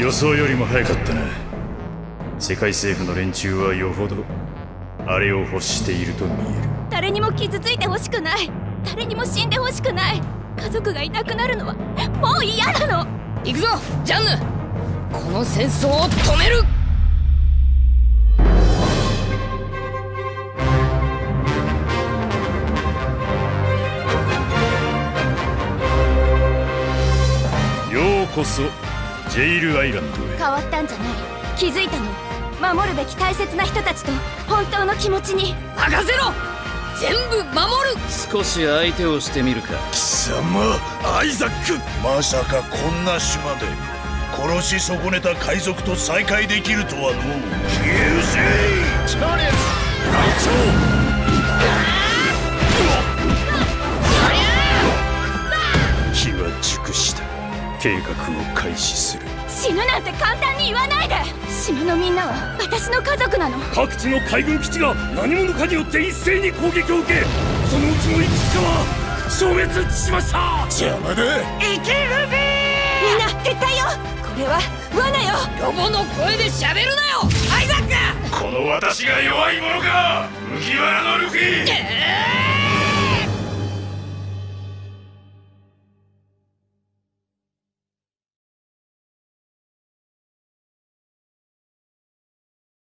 予想よりも早かったな。世界政府の連中はよほどあれを欲していると見える。 誰にも傷ついてほしくない。誰にも死んでほしくない。家族がいなくなるのはもう嫌なの。 行くぞジャンヌ、この戦争を止める。 ようこそジェイルアイランドへ。 変わったんじゃない。気づいたの。守るべき大切な人たちと本当の気持ちに。 任せろ。全部守る。 少し相手をしてみるか。 貴様アイザック、まさかこんな島で殺し損ねた海賊と再会できるとはのう。消えせいチャレンジ隊長。 機は熟した。計画を開始する。 死ぬなんて簡単に言わないで。島のみんなは私の家族なの。 各地の海軍基地が何者かによって一斉に攻撃を受け、そのうちのいくつかは消滅しました。 邪魔だ。 生きるべー。 みんな撤退よ。これは罠よ。 ロボの声で喋るなよアイザック。 この私が弱い者か、麦わらのルフィ。